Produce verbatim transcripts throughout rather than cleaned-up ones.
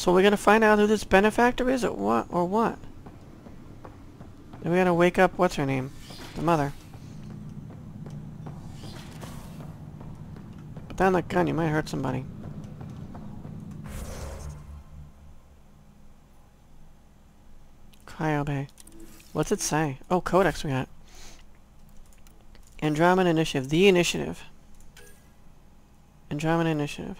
So we're gonna find out who this benefactor is, or what? Or what? Then we gotta wake up. What's her name? The mother. Put down that gun. You might hurt somebody. Cryo Bay. What's it say? Oh, Codex we got. Andromeda Initiative. The Initiative. Andromeda Initiative.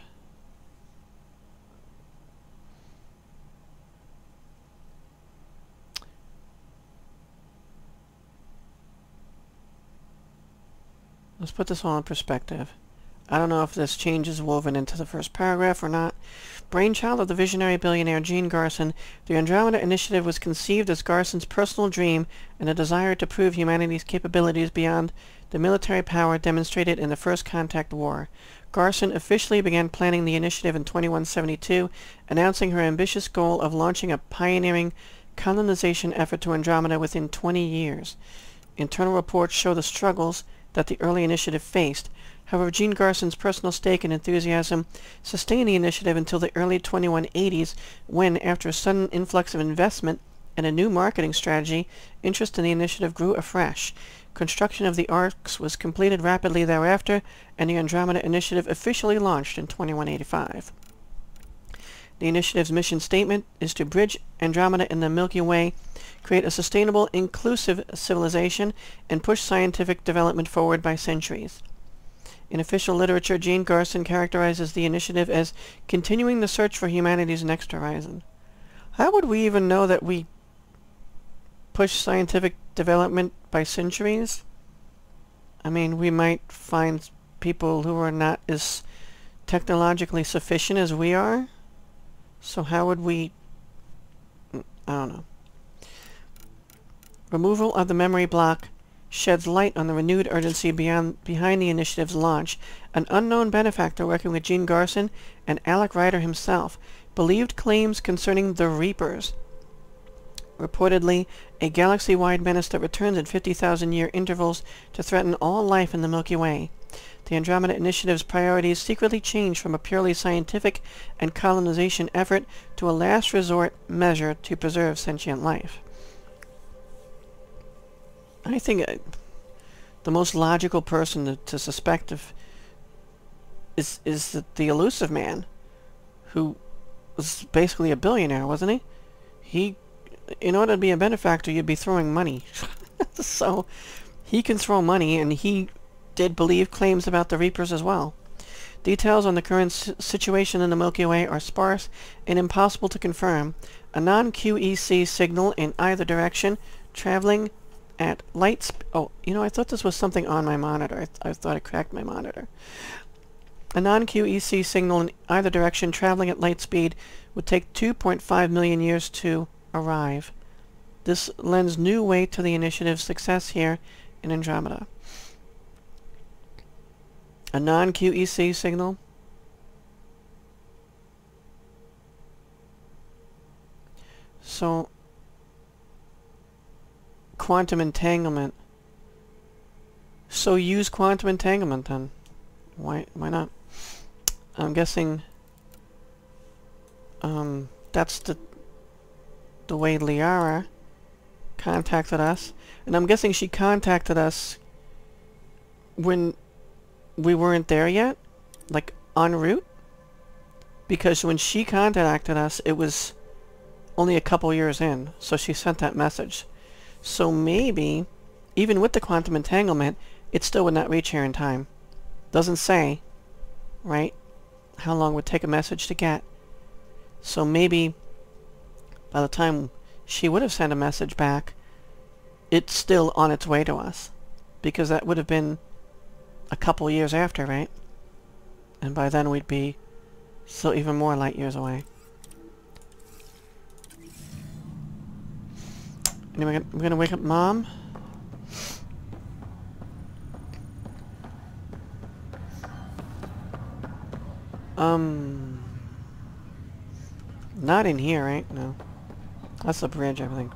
Let's put this all in perspective. I don't know if this change is woven into the first paragraph or not. Brainchild of the visionary billionaire Gene Garson, the Andromeda Initiative was conceived as Garson's personal dream and a desire to prove humanity's capabilities beyond the military power demonstrated in the First Contact War. Garson officially began planning the initiative in twenty-one seventy-two, announcing her ambitious goal of launching a pioneering colonization effort to Andromeda within twenty years. Internal reports show the struggles that the early initiative faced. However, Gene Garson's personal stake and enthusiasm sustained the initiative until the early twenty-one eighties, when, after a sudden influx of investment and a new marketing strategy, interest in the initiative grew afresh. Construction of the arcs was completed rapidly thereafter, and the Andromeda Initiative officially launched in twenty-one eighty-five. The initiative's mission statement is to bridge Andromeda and the Milky Way, create a sustainable, inclusive civilization, and push scientific development forward by centuries. In official literature, Gene Garson characterizes the initiative as continuing the search for humanity's next horizon. How would we even know that we push scientific development by centuries? I mean, we might find people who are not as technologically sufficient as we are. So how would we... I don't know. Removal of the memory block sheds light on the renewed urgency beyond, behind the initiative's launch. An unknown benefactor working with Gene Garson and Alec Ryder himself believed claims concerning the Reapers, reportedly a galaxy-wide menace that returns in fifty thousand year intervals to threaten all life in the Milky Way. The Andromeda Initiative's priorities secretly changed from a purely scientific and colonization effort to a last resort measure to preserve sentient life. I think uh, the most logical person to, to suspect of is is the, the Elusive Man, who was basically a billionaire, wasn't he? He, in order to be a benefactor, you'd be throwing money. So he can throw money, and he did believe claims about the Reapers as well. Details on the current s situation in the Milky Way are sparse and impossible to confirm. A non-Q E C signal in either direction, traveling at light sp- oh, you know, I thought this was something on my monitor. I, th I thought it cracked my monitor. A non-Q E C signal in either direction traveling at light speed would take two point five million years to arrive. This lends new weight to the initiative's success here in Andromeda. A non-Q E C signal? So... quantum entanglement. So use quantum entanglement then. Why why not? I'm guessing um that's the the way Liara contacted us. And I'm guessing she contacted us when we weren't there yet? Like en route? Because when she contacted us, it was only a couple years in, so she sent that message. So maybe, even with the quantum entanglement, it still would not reach here in time. Doesn't say, right, how long it would take a message to get. So maybe, by the time she would have sent a message back, it's still on its way to us. Because that would have been a couple years after, right? And by then we'd be still even more light years away. Anyway, we're gonna wake up Mom. Um, not in here, right? No, that's the bridge, I think.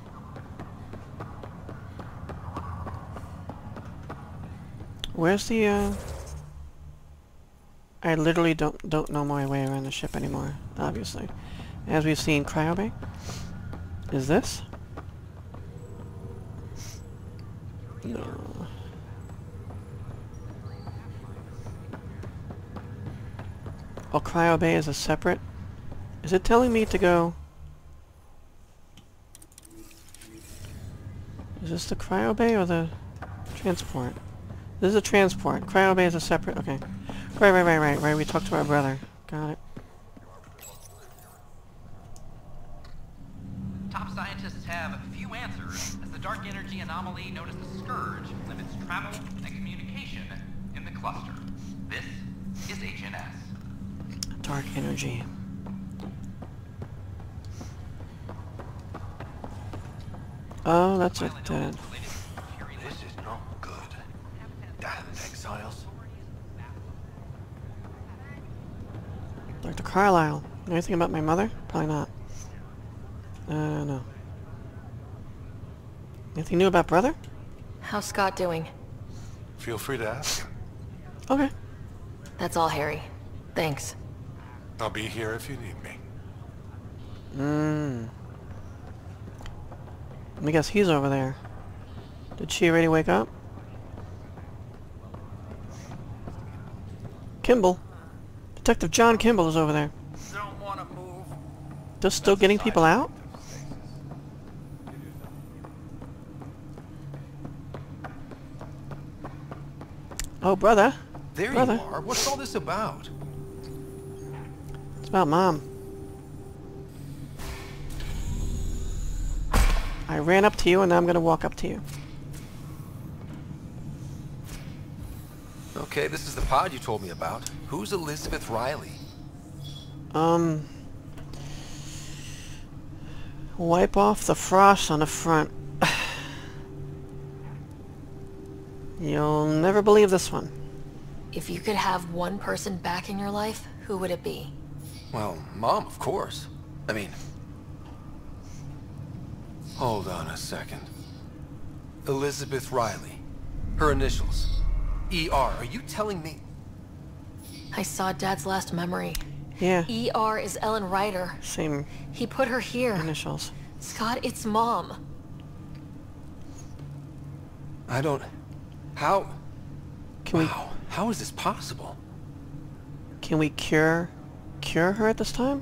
Where's the? Uh... I literally don't don't know my way around the ship anymore. Obviously, as we've seen, cryobay. Is this? No. Oh, cryobay is a separate... Is it telling me to go... Is this the cryobay or the transport? This is a transport. Cryobay is a separate... Okay. Right, right, right, right, right. We talked to our brother. Got it. Top scientists have few answers, as the dark energy anomaly known as the Scourge limits travel and communication in the cluster. This is H N S. Dark energy. Oh, that's it. Uh, This is not good. Damn exiles. Doctor Carlisle. Know anything about my mother? Probably not. Uh, no. Anything new about brother? How's Scott doing? Feel free to ask him. Okay. That's all, Harry. Thanks. I'll be here if you need me. Mmm. I guess he's over there. Did she already wake up? Kimball. Detective John Kimball is over there. Don't want to move. Just still getting people out? Oh, brother. There Brother. you are. What's all this about? It's about Mom. I ran up to you and now I'm gonna walk up to you. Okay, this is the pod you told me about. Who's Elizabeth Riley? Um... Wipe off the frost on the front. You'll never believe this one. If you could have one person back in your life, who would it be? Well, Mom, of course. I mean... Hold on a second. Elizabeth Riley. Her initials. E R. Are you telling me... I saw Dad's last memory. Yeah, E R is Ellen Ryder. same He put her here. initials. Scott, it's Mom. I don't... How... Can we Wow. How is this possible? can we cure cure her at this time?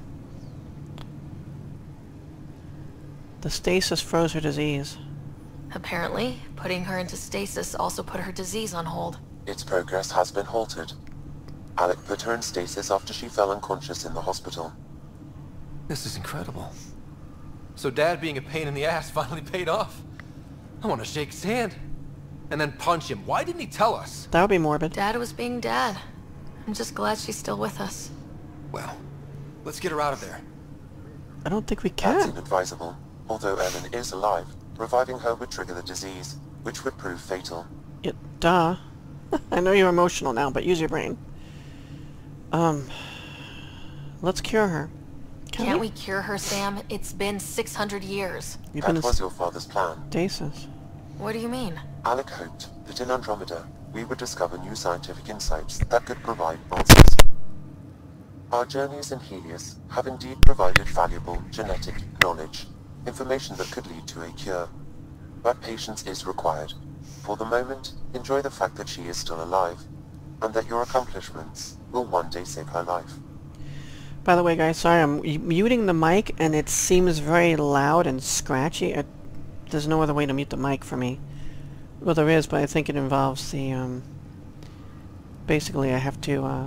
The stasis froze her disease. Apparently, putting her into stasis also put her disease on hold. Its progress has been halted. Alec put her in stasis after she fell unconscious in the hospital. This is incredible. So Dad being a pain in the ass finally paid off. I want to shake his hand. And then punch him. Why didn't he tell us? That would be morbid. Dad was being Dad. I'm just glad she's still with us. Well, let's get her out of there. I don't think we That's can. inadvisable. Although Ellen is alive, reviving her would trigger the disease, which would prove fatal. It, duh. I know you're emotional now, but use your brain. Um, let's cure her. Can Can't we? we cure her, Sam? It's been six hundred years. You've been That in was your father's plan. stasis. What do you mean? Alec hoped that in Andromeda, we would discover new scientific insights that could provide answers. Our journeys in Helios have indeed provided valuable genetic knowledge, information that could lead to a cure. But patience is required. For the moment, enjoy the fact that she is still alive, and that your accomplishments will one day save her life. By the way, guys, sorry, I'm m- muting the mic, and it seems very loud and scratchy. It, there's no other way to mute the mic for me. Well, there is, but I think it involves the, um... Basically, I have to, uh...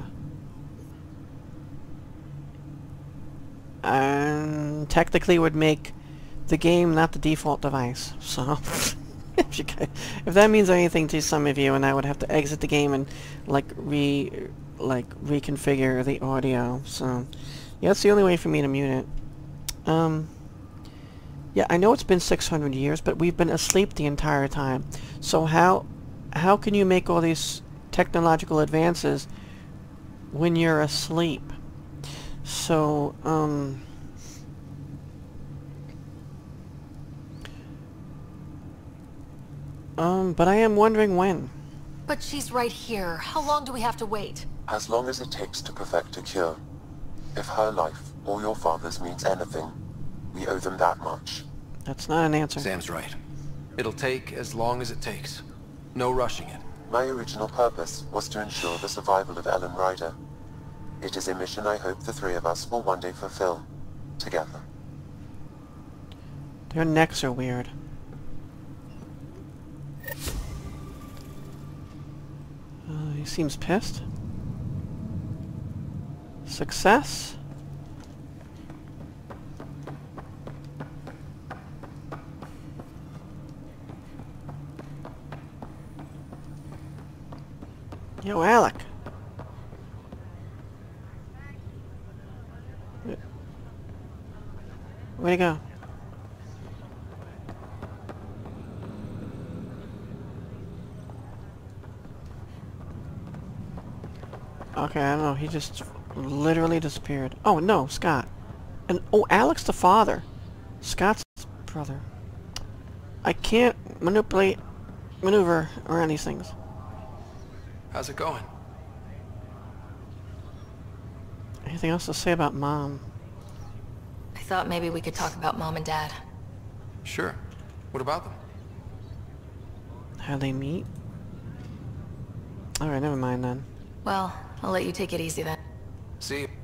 Um, technically would make the game not the default device, so... if, you, if that means anything to some of you, and I would have to exit the game and, like, re... like, reconfigure the audio, so... Yeah, that's the only way for me to mute it. Um... Yeah, I know it's been six hundred years, but we've been asleep the entire time. So how how can you make all these technological advances when you're asleep? So, um... Um, but I am wondering when. But she's right here. How long do we have to wait? As long as it takes to perfect a cure. If her life or your father's means anything. We owe them that much. That's not an answer. Sam's right. It'll take as long as it takes. No rushing it. My original purpose was to ensure the survival of Ellen Ryder. It is a mission I hope the three of us will one day fulfill, together. Their necks are weird. Uh, he seems pissed. Success? Yo, Alec. Where'd he go? Okay, I don't know. He just literally disappeared. Oh, no, Scott. And, oh, Alec's the father. Scott's brother. I can't manipulate, maneuver around these things. How's it going? Anything else to say about Mom? I thought maybe we could talk about Mom and Dad. Sure. What about them? How they meet? Alright, never mind then. Well, I'll let you take it easy then. See you.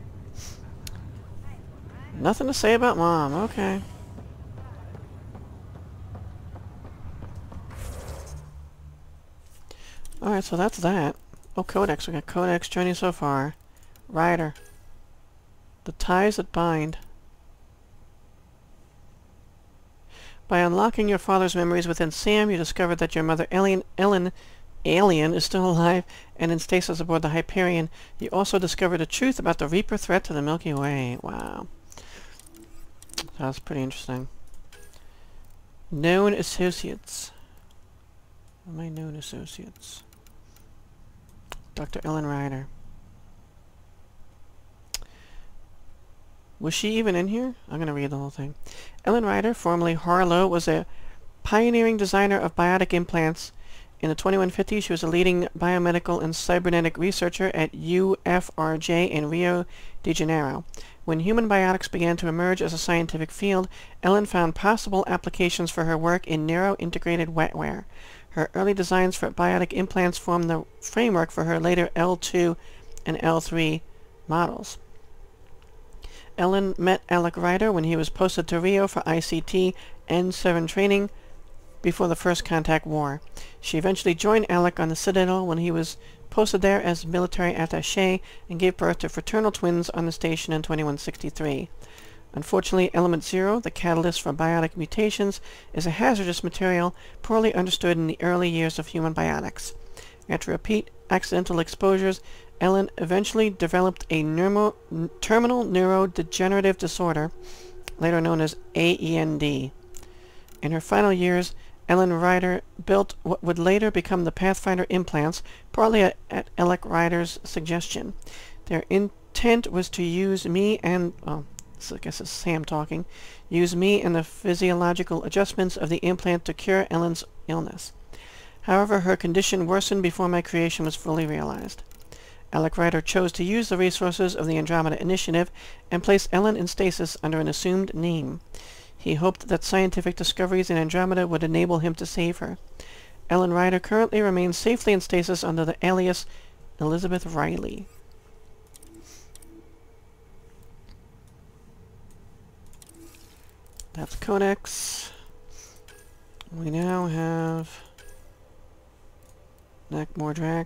Nothing to say about Mom, okay. Alright, so that's that. Oh, Codex. We got Codex journey so far. Ryder. The ties that bind. By unlocking your father's memories within S A M, you discovered that your mother, Alien, Ellen, Alien, is still alive and in stasis aboard the Hyperion. You also discovered the truth about the Reaper threat to the Milky Way. Wow. That's pretty interesting. Known associates. My known associates. Doctor Ellen Ryder. Was she even in here? I'm going to read the whole thing. Ellen Ryder, formerly Harlow, was a pioneering designer of biotic implants. In the twenty-one fifties, she was a leading biomedical and cybernetic researcher at U F R J in Rio de Janeiro. When human biotics began to emerge as a scientific field, Ellen found possible applications for her work in neuro-integrated wetware. Her early designs for biotic implants formed the framework for her later L two and L three models. Ellen met Alec Ryder when he was posted to Rio for I C T N seven training before the First Contact War. She eventually joined Alec on the Citadel when he was posted there as military attaché and gave birth to fraternal twins on the station in twenty-one sixty-three. Unfortunately, Element Zero, the catalyst for biotic mutations, is a hazardous material poorly understood in the early years of human biotics. After repeat accidental exposures, Ellen eventually developed a neumo n terminal neurodegenerative disorder, later known as A E N D. In her final years, Ellen Ryder built what would later become the Pathfinder implants, partly at, at Alec Ryder's suggestion. Their intent was to use me and... Oh, I guess it's Sam talking. Use me and the physiological adjustments of the implant to cure Ellen's illness. However, her condition worsened before my creation was fully realized. Alec Ryder chose to use the resources of the Andromeda Initiative and place Ellen in stasis under an assumed name. He hoped that scientific discoveries in Andromeda would enable him to save her. Ellen Ryder currently remains safely in stasis under the alias Elizabeth Riley. That's Codex. We now have Neck Mordrak.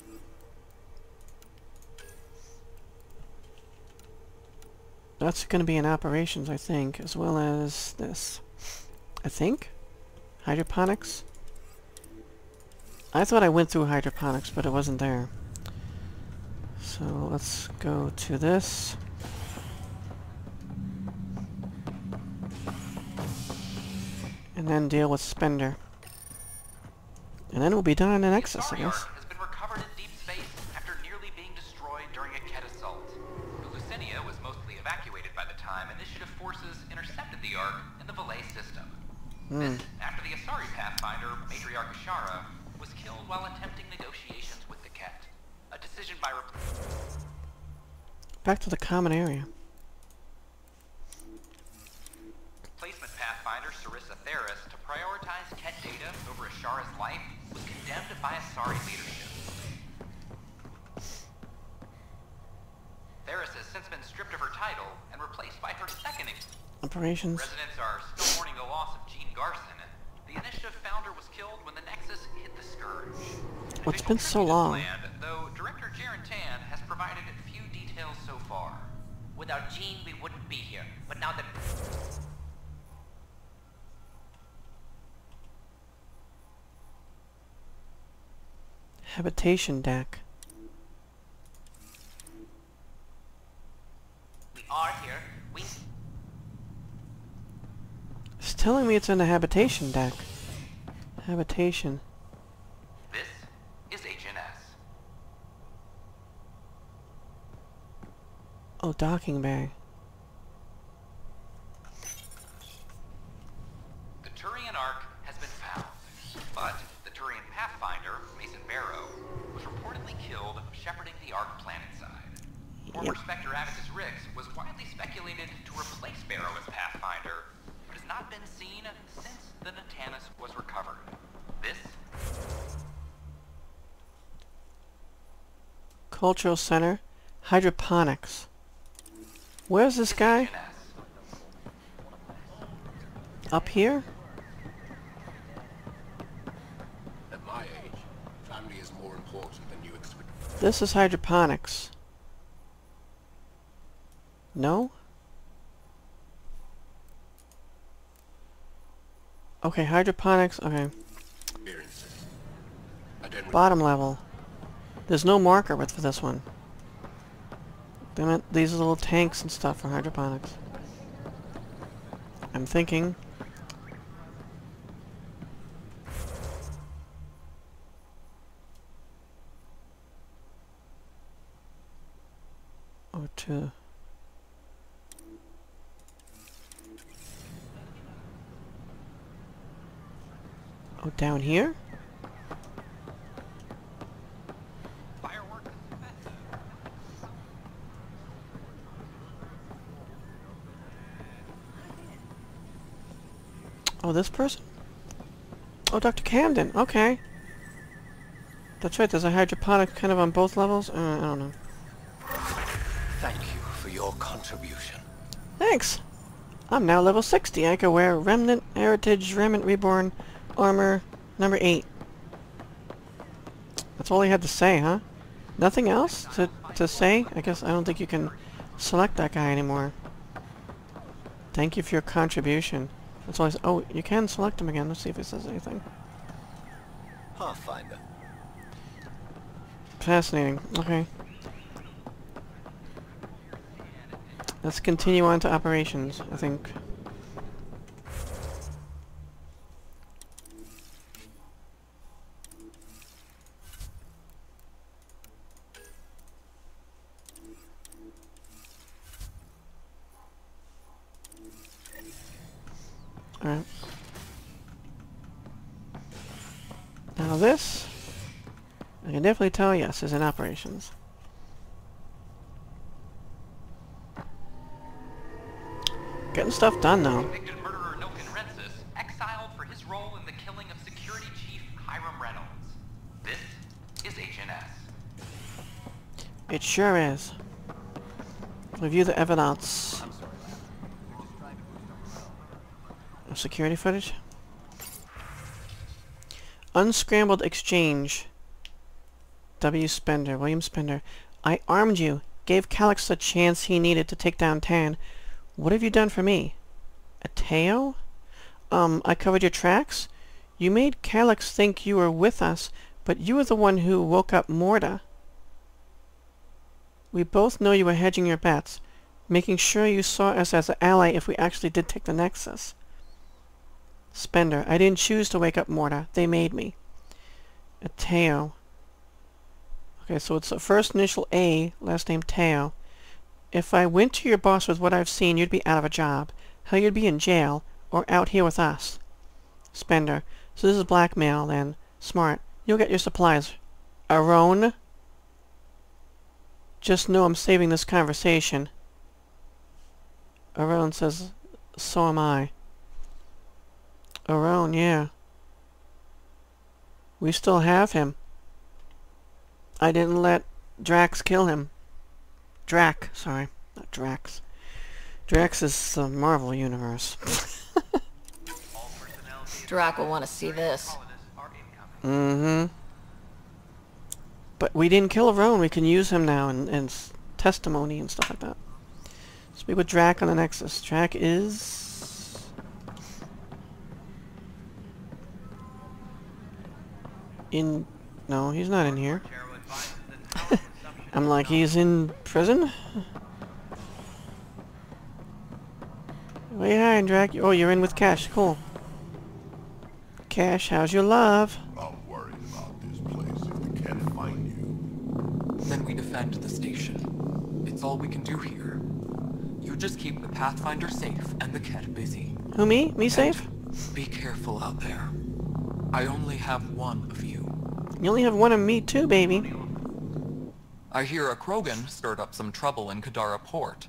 That's going to be in operations, I think, as well as this. I think? Hydroponics? I thought I went through hydroponics, but it wasn't there. So let's go to this. And then deal with Spender. And then we'll be done in the Nexus, I guess. Has been recovered in deep space after nearly being destroyed during a Ket assault. Lucinia was mostly evacuated by the time Initiative forces intercepted the Ark in the Valet system. Mm. This after the Asari Pathfinder, Matriarch Ashara, was killed while attempting negotiations with the Ket. A decision by... Back to the common area. Ansari leadership. Theris has since been stripped of her title and replaced by her second. Operations. Residents are still mourning the loss of Jean Garson. The initiative founder was killed when the Nexus hit the Scourge. Well, it's been so long. Planned, though Director Tan has provided few details so far. Without Jean, we wouldn't be here. But now that... Habitation deck. We are here, we... It's telling me it's in the habitation deck. Habitation. This is H N S. Oh, docking bay. The Turian Ark has been found, but the Turian Pathfinder, Mason Barrow, was reportedly killed shepherding the Ark planetside. Former Yep. Spectre Avitus Rix was widely speculated to replace Barrow as Pathfinder, but has not been seen since the Natanus was recovered. This Cultural Center. Hydroponics. Where's this guy? H N S. Up here? At my age, family is more important than you expect. This is hydroponics. No? Okay, hydroponics. Okay. Experiences. I don't Bottom level. There's no marker with for this one. Damn it, these are little tanks and stuff for hydroponics. I'm thinking. Or to... Oh, down here? Fireworks. Oh, this person? Oh, Doctor Camden. Okay. That's right, there's a hydroponic kind of on both levels. Uh, I don't know. Thank you for your contribution. Thanks! I'm now level sixty. I can wear Remnant, Heritage, Remnant Reborn, Armor, number eight. That's all he had to say, huh? Nothing else to, to say? I guess I don't think you can select that guy anymore. Thank you for your contribution. That's all I said. Oh, you can select him again. Let's see if he says anything. Pathfinder. Fascinating. Okay. Let's continue on to operations, I think. Alright. Now this, I can definitely tell, yes, is in operations. Getting stuff done, though. Convicted murderer Nilken Rensis, exiled for his role in the killing of Security Chief Hiram Reynolds. This is H N S. It sure is. Review the evidence. Of security footage? Unscrambled exchange. W. Spender. William Spender. I armed you. Gave Calix the chance he needed to take down Tan. What have you done for me? Ateo? Um, I covered your tracks? You made Calix think you were with us, but you were the one who woke up Morta. We both know you were hedging your bets, making sure you saw us as an ally if we actually did take the Nexus. Spender, I didn't choose to wake up Morta. They made me. Ateo. Okay, so it's the first initial A, last name Teo. If I went to your boss with what I've seen, you'd be out of a job. Hell, you'd be in jail, or out here with us. Spender. So this is blackmail, then. Smart. You'll get your supplies. Aron? Just know I'm saving this conversation. Aron says, so am I. Aron, yeah. We still have him. I didn't let Drax kill him. Drac, sorry. Not Drax. Drax is the Marvel Universe. Drac will want to see this. Mm-hmm. But we didn't kill Roan. We can use him now in, in s- testimony and stuff like that. Speak with Drac on the Nexus. Drac is... in... No, he's not in here. I'm like, he's in prison? Wait, hi, Drac. Oh, you're in with Cash. Cool. Cash, how's your love? I'm worried about this place if they can't find you. Then we defend the station. It's all we can do here. You just keep the Pathfinder safe and the Ket busy. Who, me? Me safe? Be careful out there. I only have one of you. You only have one of me too, baby. I hear a Krogan stirred up some trouble in Kadara Port.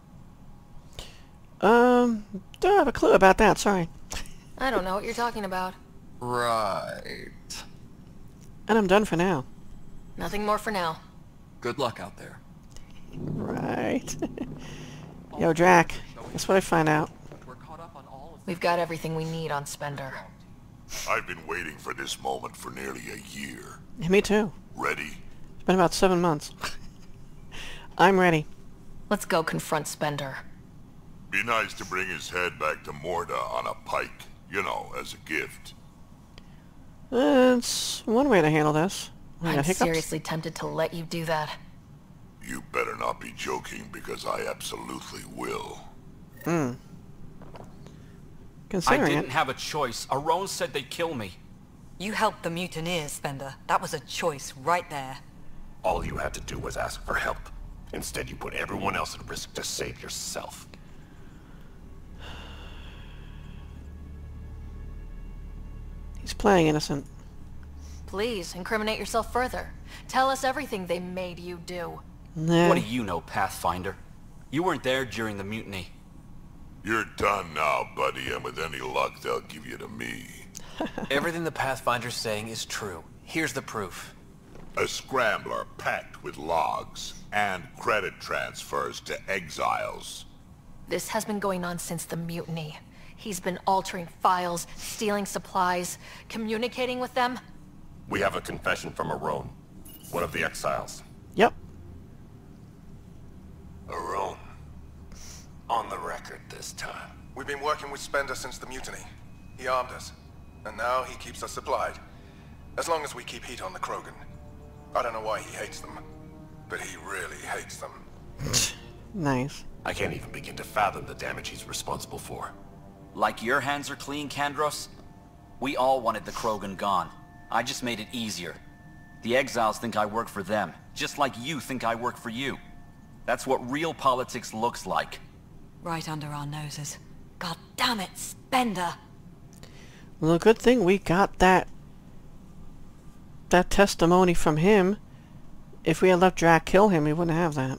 Um, don't have a clue about that, sorry. I don't know what you're talking about. Right. And I'm done for now. Nothing more for now. Good luck out there. Right. Yo, Drac, guess what I find out? We're caught up on all of We've got everything we need on Spender. I've been waiting for this moment for nearly a year. Yeah, me too. Ready? It's been about seven months. I'm ready. Let's go confront Spender. Be nice to bring his head back to Morda on a pike, you know, as a gift. That's one way to handle this. We got I'm hiccups? seriously tempted to let you do that. You better not be joking, because I absolutely will. Hmm. I Considering didn't it. have a choice. Aron said they'd kill me. You helped the mutineers, Spender. That was a choice right there. All you had to do was ask for help. Instead, you put everyone else at risk to save yourself. He's playing innocent. Please, incriminate yourself further. Tell us everything they made you do. Nah. What do you know, Pathfinder? You weren't there during the mutiny. You're done now, buddy, and with any luck, they'll give you to me. Everything the Pathfinder's saying is true. Here's the proof. A scrambler packed with logs and credit transfers to exiles. This has been going on since the mutiny. He's been altering files, stealing supplies, communicating with them. We have a confession from Aron, one of the exiles. Yep. Aron, on the record this time. We've been working with Spender since the mutiny. He armed us, and now he keeps us supplied. As long as we keep heat on the Krogan. I don't know why he hates them, but he really hates them. Nice. I can't even begin to fathom the damage he's responsible for. Like your hands are clean, Kandros? We all wanted the Krogan gone. I just made it easier. The exiles think I work for them, just like you think I work for you. That's what real politics looks like. Right under our noses. God damn it, Spender! Well, good thing we got that that testimony from him. If we had let Drac kill him, we wouldn't have that.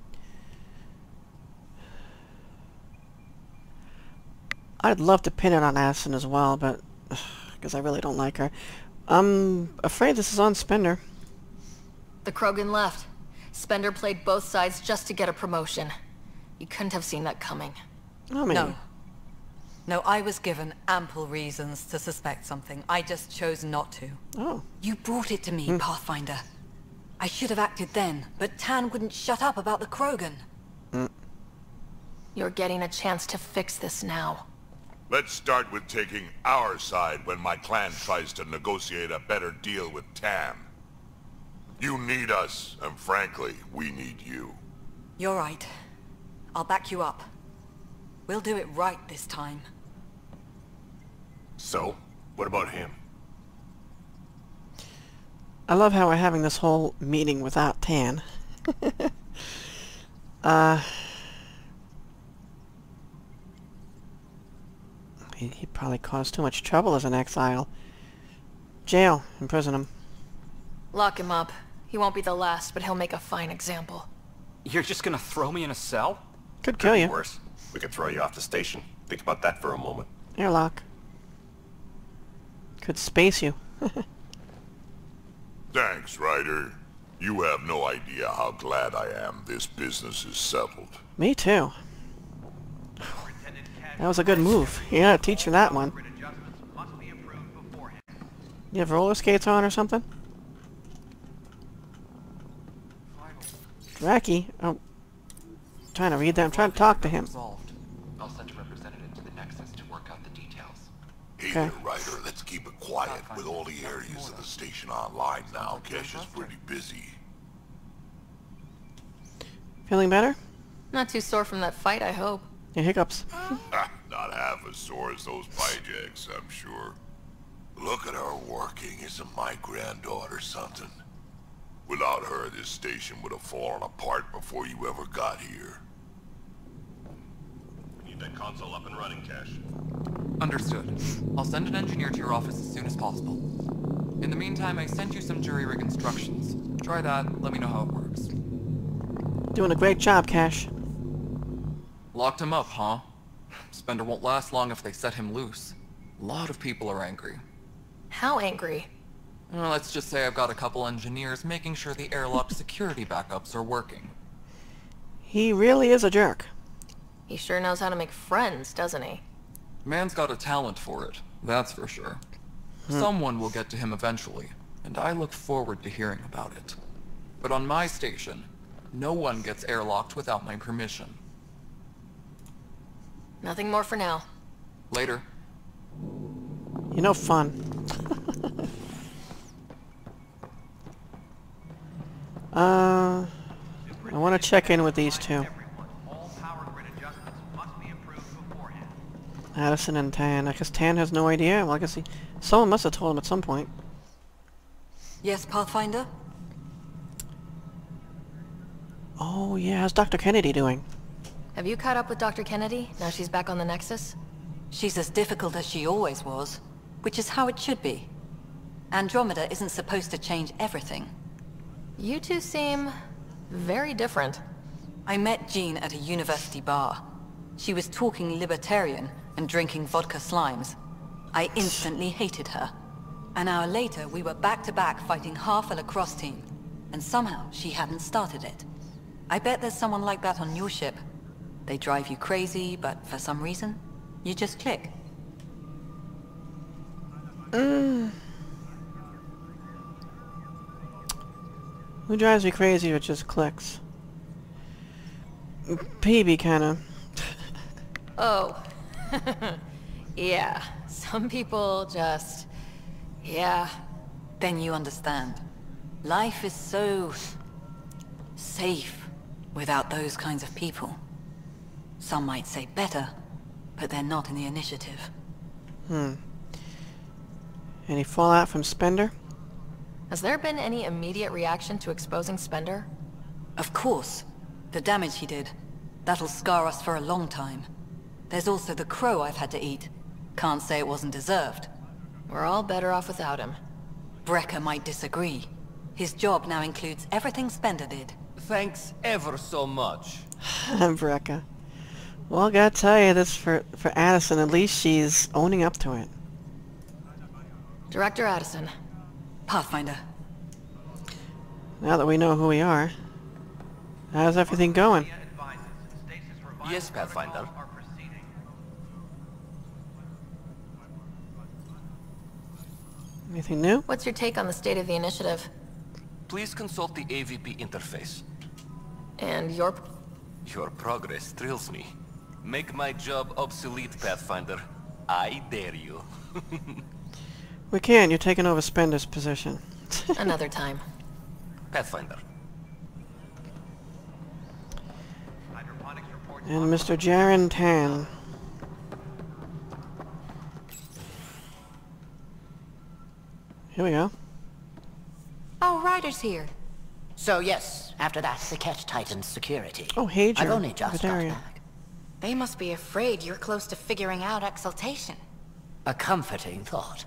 I'd love to pin it on Asin as well, but because I really don't like her. I'm afraid this is on Spender. The Krogan left. Spender played both sides just to get a promotion. You couldn't have seen that coming. Oh, maybe. No. No, I was given ample reasons to suspect something. I just chose not to. Oh. You brought it to me, Hmm. Pathfinder. I should have acted then, but Tan wouldn't shut up about the Krogan. Mm. You're getting a chance to fix this now. Let's start with taking our side when my clan tries to negotiate a better deal with Tam. You need us, and frankly, we need you. You're right. I'll back you up. We'll do it right this time. So, what about him? I love how we're having this whole meeting without Tan. uh... He, he probably caused too much trouble as an exile. Jail. Imprison him. Lock him up. He won't be the last, but he'll make a fine example. You're just gonna throw me in a cell? Could kill Could be you. worse. We could throw you off the station. Think about that for a moment. Airlock. Could space you. Thanks, Ryder. You have no idea how glad I am this business is settled. Me too. That was a good move. You gotta teach him that one. You have roller skates on or something? Dracky? Oh. Trying to read that. I'm trying to talk to him. I'll send a representative to the Nexus to work out the details. Hey Okay. there, Ryder. Let's keep it quiet. With all the areas of the station online now, Kesh is pretty busy. Feeling better? Not too sore from that fight, I hope. Yeah, hiccups. Not half as sore as those Bijaks, I'm sure. Look at her working. Isn't my granddaughter something? Without her, this station would have fallen apart before you ever got here. We need that console up and running, Cash. Understood. I'll send an engineer to your office as soon as possible. In the meantime, I sent you some jury rig instructions. Try that, let me know how it works. Doing a great job, Cash. Locked him up, huh? Spender won't last long if they set him loose. A lot of people are angry. How angry? Well, let's just say I've got a couple engineers making sure the airlock security backups are working. He really is a jerk. He sure knows how to make friends, doesn't he? Man's got a talent for it, that's for sure. Hmm. Someone will get to him eventually, and I look forward to hearing about it. But on my station, no one gets airlocked without my permission. Nothing more for now. Later. You know, fun. uh, I want to check in with these two. Addison and Tan. I guess Tan has no idea. Well, I guess he... Someone must have told him at some point. Yes, Pathfinder? Oh, yeah. How's Doctor Kennedy doing? Have you caught up with Doctor Kennedy, now she's back on the Nexus? She's as difficult as she always was, which is how it should be. Andromeda isn't supposed to change everything. You two seem... very different. I met Jean at a university bar. She was talking libertarian and drinking vodka slimes. I instantly hated her. An hour later, we were back-to-back fighting half a lacrosse team, and somehow she hadn't started it. I bet there's someone like that on your ship. They drive you crazy, but for some reason, you just click. Mm. Who drives me crazy or just clicks? P B, kinda. Oh. Yeah. Some people just... yeah. Then you understand. Life is so... safe without those kinds of people. Some might say better, but they're not in the initiative. Hmm. Any fallout from Spender? Has there been any immediate reaction to exposing Spender? Of course. The damage he did. That'll scar us for a long time. There's also the crow I've had to eat. Can't say it wasn't deserved. We're all better off without him. Brecker might disagree. His job now includes everything Spender did. Thanks ever so much. Brecca. Well, I gotta tell you, this for, for Addison, at least she's owning up to it. Director Addison. Pathfinder. Now that we know who we are, how's everything going? Yes, Pathfinder. Anything new? What's your take on the state of the initiative? Please consult the A V P interface. And your... Your progress thrills me. Make my job obsolete, Pathfinder. I dare you. We can't. You're taking over Spender's position. Another time. Pathfinder. And Mister Jaren Tan. Here we go. Oh, Ryder's here. So yes, after that, the Ketch tightened security. Oh, hey, I've only just got Vidaria. back. They must be afraid you're close to figuring out exaltation. A comforting thought.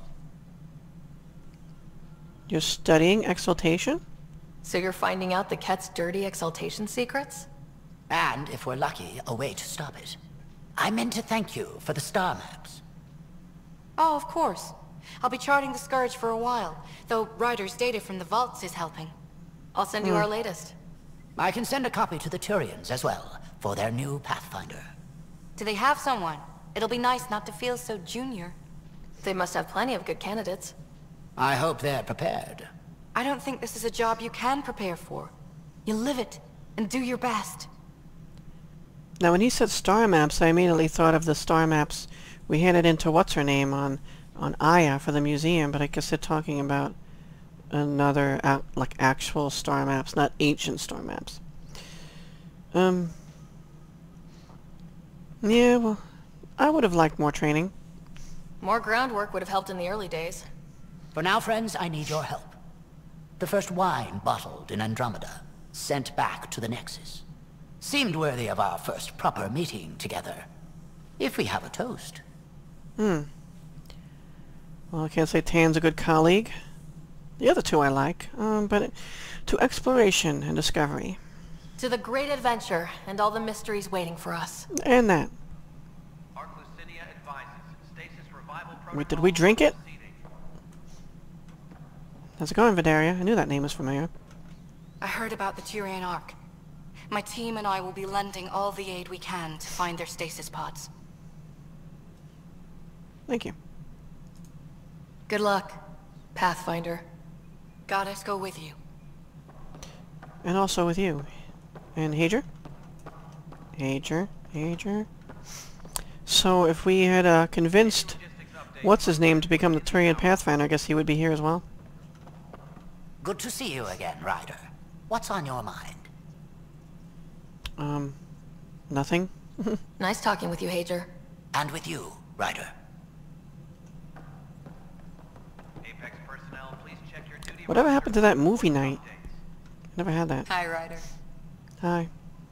You're studying exaltation? So you're finding out the Ket's dirty exaltation secrets? And, if we're lucky, a way to stop it. I meant to thank you for the star maps. Oh, of course. I'll be charting the Scourge for a while, though Ryder's data from the vaults is helping. I'll send you Hmm. our latest. I can send a copy to the Turians as well, for their new Pathfinder. Do they have someone? It'll be nice not to feel so junior. They must have plenty of good candidates. I hope they're prepared. I don't think this is a job you can prepare for. You live it, and do your best. Now, when he said star maps, I immediately thought of the star maps we handed into what's-her-name on, on Aya for the museum, but I guess they're talking about another, ac like, actual star maps, not ancient star maps. Um... Yeah, well, I would have liked more training. More groundwork would have helped in the early days. For now, friends, I need your help. The first wine bottled in Andromeda, sent back to the Nexus. Seemed worthy of our first proper meeting together. If we have a toast. Hmm. Well, I can't say Tan's a good colleague. The other two I like, um, but to exploration and discovery. To the great adventure and all the mysteries waiting for us. And that. Wait, did we drink it? How's it going, Vidaria? I knew that name was familiar. I heard about the Turian Ark. My team and I will be lending all the aid we can to find their stasis pods. Thank you. Good luck, Pathfinder. Goddess go with you. And also with you. And Hager? Hager? Hager? So if we had uh, convinced what's his name to become the Turian Pathfinder, I guess he would be here as well. Good to see you again, Ryder. What's on your mind? Um, nothing. Nice talking with you, Hager. And with you, Ryder. Apex personnel, please check your duty. Whatever happened to that movie night? Never had that. Hi, Ryder. Hi.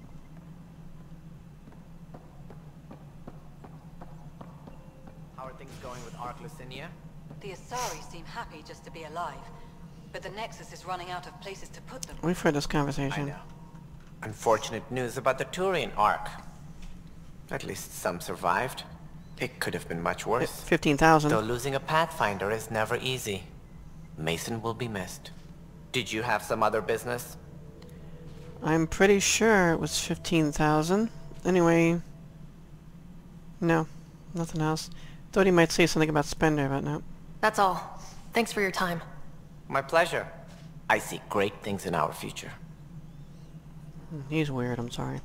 How are things going with Ark Lucinia? The Asari seem happy just to be alive, but the Nexus is running out of places to put them. We've heard this conversation. I know. Unfortunate news about the Turian Ark. At least some survived. It could have been much worse. fifteen thousand. Though losing a Pathfinder is never easy. Mason will be missed. Did you have some other business? I'm pretty sure it was fifteen thousand. Anyway... No. Nothing else. Thought he might say something about Spender, but no. That's all. Thanks for your time. My pleasure. I see great things in our future. He's weird, I'm sorry.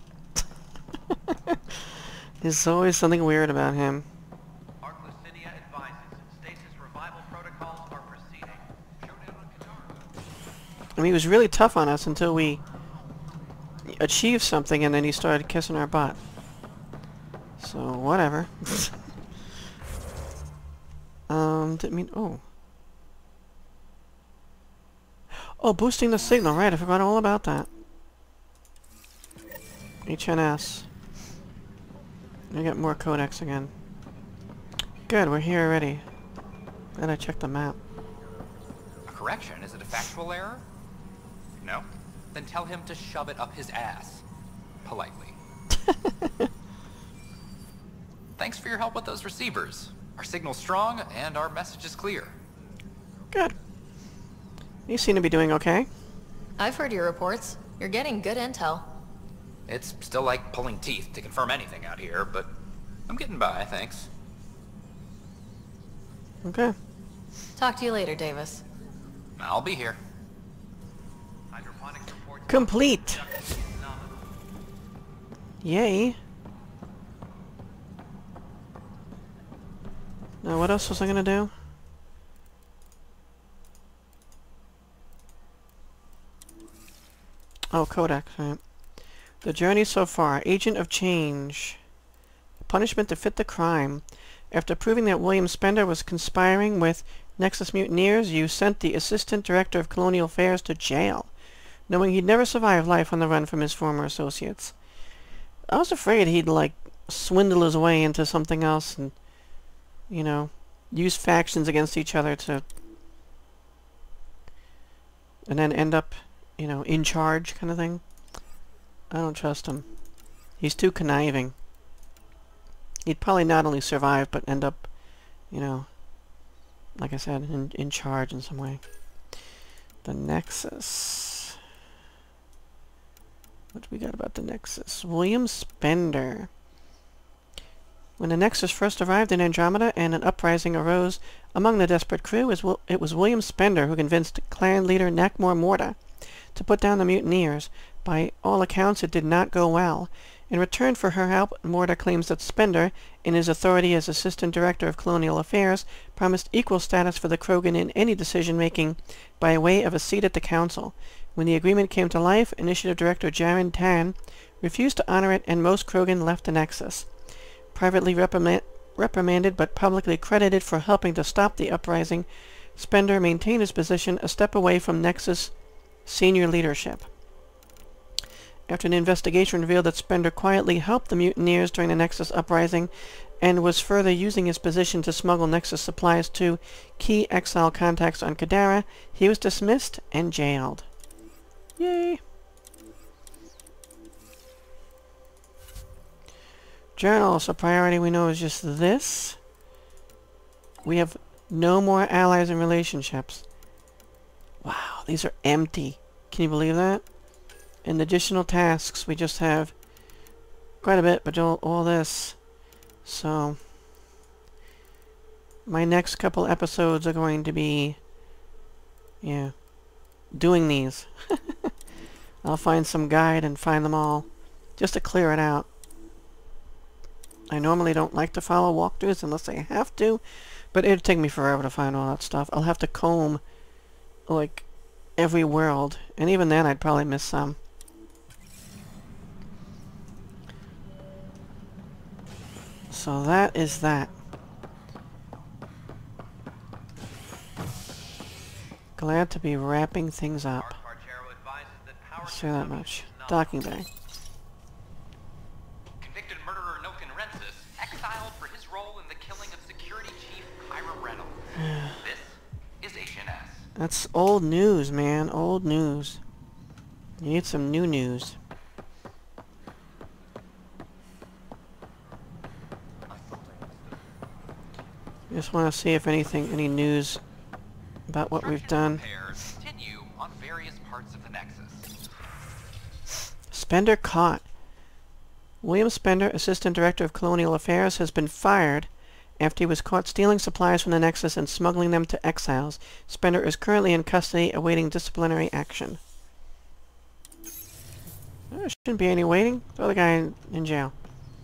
There's always something weird about him. Ark Lucinia advises stasis revival protocols are proceeding. I mean, he was really tough on us until we achieved something and then he started kissing our butt. So, whatever. um, didn't mean... Oh. Oh, boosting the signal, right, I forgot all about that. H N S. I get more codex again. Good, we're here already. Then I check the map. A correction? Is it a factual error? No? Then tell him to shove it up his ass. Politely. Thanks for your help with those receivers. Our signal's strong, and our message is clear. Good. You seem to be doing okay. I've heard your reports. You're getting good intel. It's still like pulling teeth to confirm anything out here, but I'm getting by, thanks. Okay. Talk to you later, Davis. I'll be here. Complete! Yay! Now what else was I gonna do? Oh, Codex, right. The journey so far. Agent of Change. Punishment to fit the crime. After proving that William Spender was conspiring with Nexus mutineers, you sent the Assistant Director of Colonial Affairs to jail, knowing he'd never survive life on the run from his former associates. I was afraid he'd, like, swindle his way into something else and, you know, use factions against each other to... and then end up, you know, in charge kind of thing. I don't trust him. He's too conniving. He'd probably not only survive, but end up, you know, like I said, in, in charge in some way. The Nexus. What we got about the Nexus? William Spender. When the Nexus first arrived in Andromeda and an uprising arose among the desperate crew, it was William Spender who convinced clan leader Nakmor Morta to put down the mutineers. By all accounts, it did not go well. In return for her help, Morta claims that Spender, in his authority as Assistant Director of Colonial Affairs, promised equal status for the Krogan in any decision-making by way of a seat at the Council. When the agreement came to life, Initiative Director Jaren Tan refused to honor it, and most Krogan left the Nexus. Privately reprimand reprimanded but publicly credited for helping to stop the uprising, Spender maintained his position a step away from Nexus senior leadership. After an investigation revealed that Spender quietly helped the mutineers during the Nexus uprising and was further using his position to smuggle Nexus supplies to key exile contacts on Kadara, he was dismissed and jailed. Yay! Journal, so priority we know is just this. We have no more allies and relationships. Wow, these are empty. Can you believe that? In additional tasks, we just have quite a bit, but all, all this. So, my next couple episodes are going to be, yeah, doing these. I'll find some guide and find them all, just to clear it out. I normally don't like to follow walkthroughs unless I have to, but it'd take me forever to find all that stuff. I'll have to comb, like, every world, and even then I'd probably miss some. So that is that. Glad to be wrapping things up. I'll say that much. Docking bay. Convicted murderer Noken Rensis exiled for his role in the killing of Security Chief Kyra Reynolds. This is H N S. That's old news, man. Old news. You need some new news. Just want to see if anything, any news about what we've done. Continue on various parts of the Nexus. Spender caught. William Spender, Assistant Director of Colonial Affairs, has been fired after he was caught stealing supplies from the Nexus and smuggling them to exiles. Spender is currently in custody awaiting disciplinary action. There shouldn't be any waiting. Throw the guy in, in jail.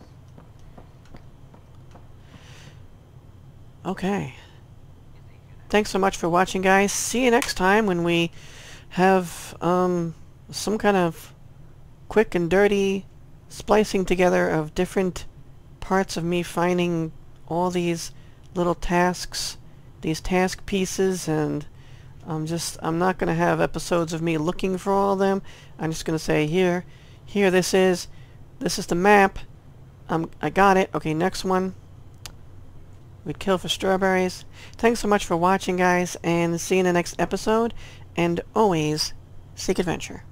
Okay. Thanks so much for watching, guys. See you next time when we have um, some kind of quick and dirty splicing together of different parts of me finding all these little tasks, these task pieces, and I'm just, I'm not going to have episodes of me looking for all of them. I'm just going to say, here, here this is, this is the map. Um, I got it. Okay, next one. We'd kill for strawberries. Thanks so much for watching, guys, and see you in the next episode. And always, seek adventure.